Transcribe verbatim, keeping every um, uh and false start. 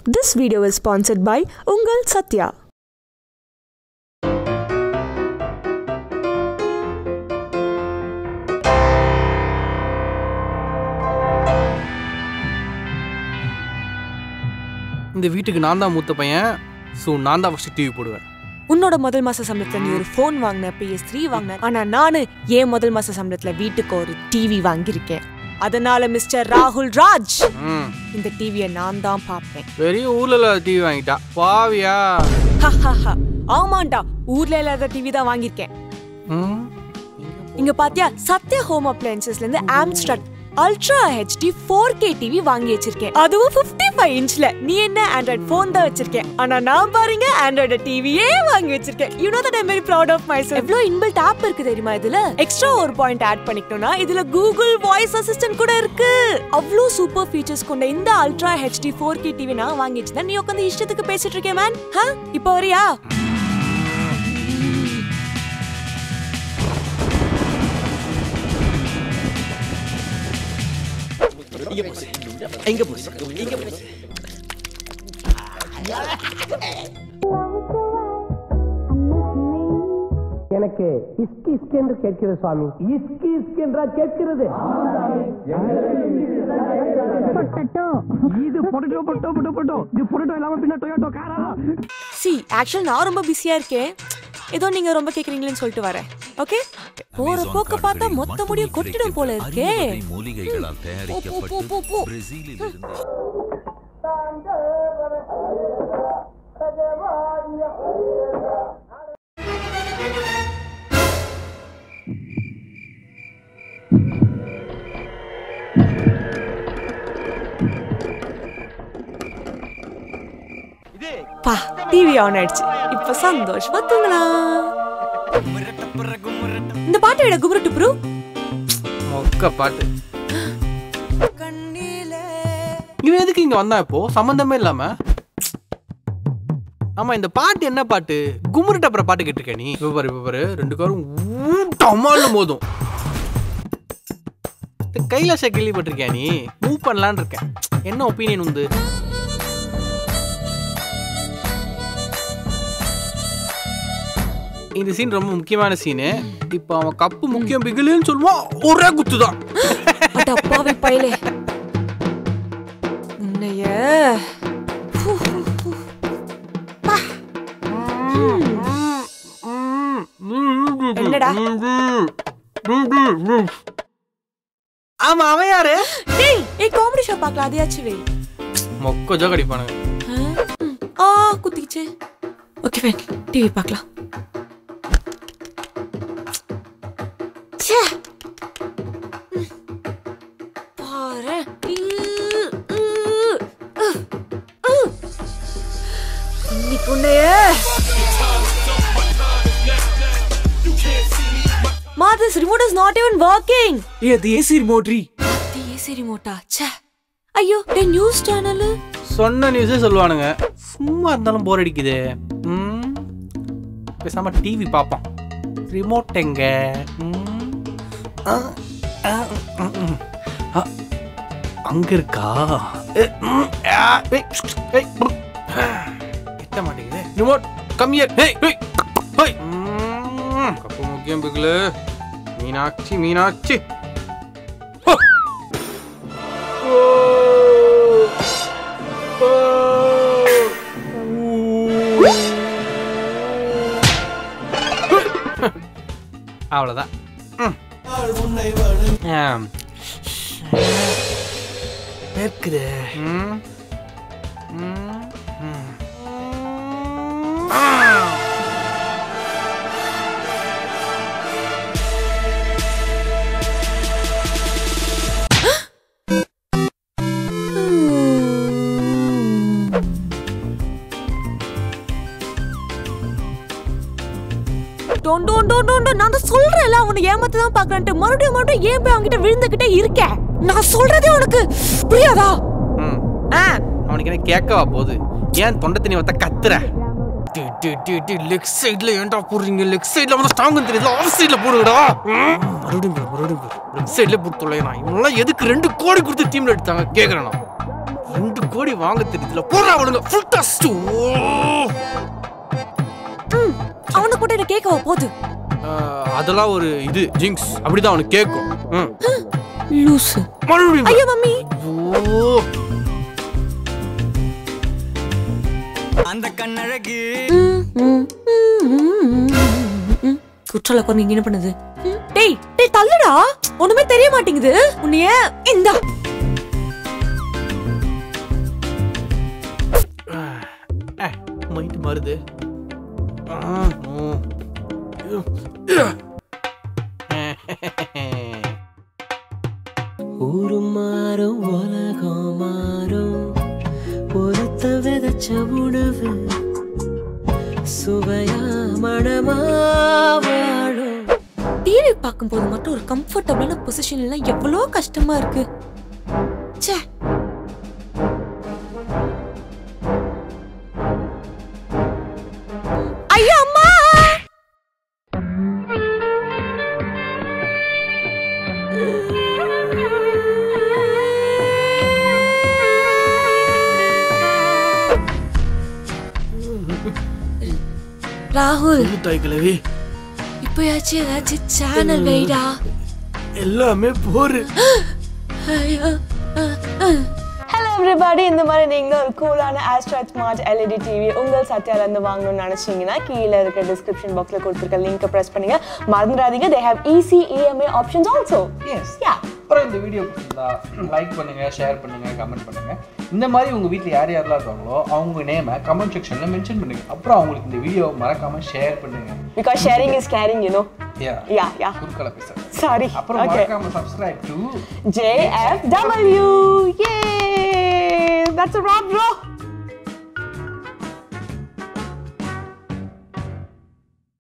This video is sponsored by Ungal Satya. இந்த வீட்டுக்கு நான் தான் மூத்த பையன். ஸோ நான் தான் ஃபர்ஸ்ட் டிவி போடுவேன். உன்னோட முதல் மாச சம்பளத்துல நீ ஒரு ஃபோன் வாங்கின, பி எஸ் த்ரீ வாங்கின. ஆனா நானு ஏன் முதல் மாச சம்பளத்துல வீட்டுக்கு ஒரு டிவி வாங்கியிருக்கேன். அதனால மிஸ்டர் ராகுல் ராஜ் இந்த டிவியை நான் தான் பார்ப்பேன். பெரிய ஊர்ல டிவி வாங்கிட்டா பாவியா? ஆமாண்டா, ஊர்ல இல்லாத டிவி தான் வாங்கியிருக்கேன். இங்க பாத்தியா, சத்யா ஹோம் அப்ளையன்சஸ்ல இருந்து Amstrad ultra HD four K TV வாங்கி வச்சிருக்கேன். அதுவும் ஃபிஃப்டி ஃபைவ் இன்ச்ல. நீ என்ன ஆண்ட்ராய்ட் போன் தான் வச்சிருக்கேன், ஆனா நான் பாருங்க ஆண்ட்ராய்ட் டிவியே வாங்கி வச்சிருக்கேன். You know that I am very proud of myself. எவ்வளவு இன்பில்ட் ஆப் இருக்கு தெரியுமா இதுல? எக்ஸ்ட்ரா ஒரு பாயிண்ட் ஆட் பண்ணிட்டோம்னா இதுல கூகுள் வாய்ஸ் அசிஸ்டன்ட் கூட இருக்கு. அவ்வளவு சூப்பர் ஃபீச்சர்ஸ் கொண்ட இந்த ultra HD four K TV நான் வாங்கி வச்சிருந்தேன். நீ உட்காந்து இஷ்டத்துக்கு பேசிட்டு இருக்கேன் மேன். இப்போ வரியா? எனக்கு இஸ்கி இஸ்கி என்று கேட்கிறது சுவாமி. இஸ்கி இஸ்கி என்றா கேட்கிறது? இது பொட்டேட்டோ பொட்டோ பொட்டோ பொட்டோ இது பொட்டேட்டோ இல்லாம பின்ன டொயோட்டோ காரா. சி ஆக்சுவலி நான் ரொம்ப பிஸியா இருக்கேன். ஏதோ நீங்க ரொம்ப கேக்குறீங்களேன்னு சொல்லிட்டு வரேன். ஓகே, போற போக்க பார்த்தா மொத்த முடியும் கொட்டிடும் போல இருக்கே. மூலிகைகளால் தயாரிக்கப்பட்ட பிரேசிலில் இருந்து பா டிவி ஆன் ஆயிடுச்சு. இப்ப சந்தோஷமா தூங்கலாம். இந்த பாட்டு விட குபுருட்டு ப்ரூ மொக்க பாட்டு. இவன் எதுக்கு இங்க வந்தா இப்போ சம்பந்தமே இல்லாம? ஆமா, இந்த பாட்டு என்ன பாட்டு? குமுருட்டு அப்புறம் பாட்டு கேட்டிருக்க நீ? இப்ப பாரு இப்ப பாரு ரெண்டு காரும் ஊட்டமாலும் போதும். கைலாச கேள்விப்பட்டிருக்கியா நீ? மூவ் பண்ணலான்னு இருக்கேன். என்ன ஒப்பீனியன் உண்டு? இந்த சீன் ரொம்ப முக்கியமான சீனு. இப்ப அவன் கப்பு முக்கியம் பிகிலுன்னு சொல்லுவான், ஒரே குத்துதான். அப்பாவே பையலே உன்னைய என்னடா? ஆமா, அவன் யாரு? டேய், ஏ காமெடி ஷோ பார்க்கலாம். அதையாச்சு வே. மொக்க ஜோக் அடிப்பானுங்க. ஆ குத்திச்சு. ஓகே ஃபைன், டிவி பார்க்கலாம். பாரு இன்னைக்கு உன்னைய Ma, this remote is not even working. Yeah, the A C remote re. The A C remote ah. Cha. ஐயோ, டே நியூஸ் சேனல். சொன்ன நியூஸே சொல்லுவானுங்க. சும்மா இருந்தாலும் போர் அடிக்குது. ம். பேசாம டிவி பாப்போம். ரிமோட் எங்க? அங்க இருக்கா? எட்ட மாட்டேங்குது. Remote come here. Hey hey. Hey. Cup முக்கியம் பிகிலு. மீனாட்சி மீனாட்சி. அவ்வளவுதான். இருக்குது. டோன் டோன் டோன் டோன் நான் தான் சொல்றேன்ல, அவனை ஏமாத்த தான் பார்க்கறேன்ட்டு. மறுபடியும் மறுபடியும் ஏன் போய் அவன்கிட்ட விழுந்துகிட்டே இருக்க? நான் சொல்றதே உனக்கு புரியாதா? ம். அவனுக்கு என்ன கேட்கவா போகுது? ஏன் தொண்டை தண்ணி வத்த கத்துற? லெக் சைடுல ஏன்டா போடுறீங்க? லெக் சைடுல வந்து ஸ்ட்ராங் தெரியுது, ஆஃப் சைடுல போடுங்கடா. மறுபடியும் மறுபடியும் லெக் சைடுல போட்டு தொலைறான். இவங்கெல்லாம் எதுக்கு ரெண்டு கோடி கொடுத்து டீம்ல எடுத்தாங்க கேக்குறேன் நான். ரெண்டு கோடி வாங்க தெரியுதுல போறா அவனுங்க ஃபுல் டஸ்ட். அவனை கூட என்ன கேட்கவா போகுது? அதெல்லாம் ஒரு இது ஜிங்க்ஸ் அப்படிதான் அவனுக்கு கேட்கும். லூசு. ஐயோ மம்மி. அந்த கண்ணழகு குற்றல கொண்டு என்ன பண்ணுது? டேய் டேய் தள்ளுடா, ஒண்ணுமே தெரிய மாட்டேங்குது. உன்னைய இந்தா மைண்ட் மாறுது. ஊரு மாறும் உலகம் மாறும் பொறுத்த விதச்ச உணவு சுவையா மனமா வாழும். டிவி பார்க்கும்போது மட்டும் ஒரு கம்ஃபர்டபிளான பொசிஷன் எல்லாம் எவ்வளோ கஷ்டமா இருக்கு. ச்சே. ஐயோ அம்மா. ராகுல் தாய் கிழவி இப்பயாச்சும் ஏதாச்சும் சேனல் வைடா. எல்லாமே போரு. ஹலோ எவ்ரிபடி, இந்த மாதிரி நீங்கள் ஒரு கூலான ஆஸ்ட்ராய்ட் ஸ்மார்ட் எல்இடி டிவி உங்கள் சத்யாலேருந்து வாங்கணும்னு நினச்சிங்கன்னா கீழே இருக்க டிஸ்கிரிப்ஷன் பாக்ஸில் கொடுத்துருக்க லிங்கை ப்ரெஸ் பண்ணுங்க. மறந்துடாதீங்க, they have easy EMI options also. Yes yeah. அப்புறம் இந்த வீடியோ பிடிச்சிருந்தா லைக் பண்ணுங்க, ஷேர் பண்ணுங்க, கமெண்ட் பண்ணுங்க. இந்த மாதிரி உங்கள் வீட்டில் யார் யாரெல்லாம் இருக்காங்களோ அவங்க நேமை கமெண்ட் செக்ஷனில் மென்ஷன் பண்ணுங்க. அப்புறம் அவங்களுக்கு இந்த வீடியோ மறக்காம ஷேர் பண்ணுங்க. Because sharing is caring, you know. Yeah yeah yeah குறுக்கல பேசுறேன். சாரி. அப்புறம் மறக்காம subscribe to J F W. Yay! That's a wrap, bro.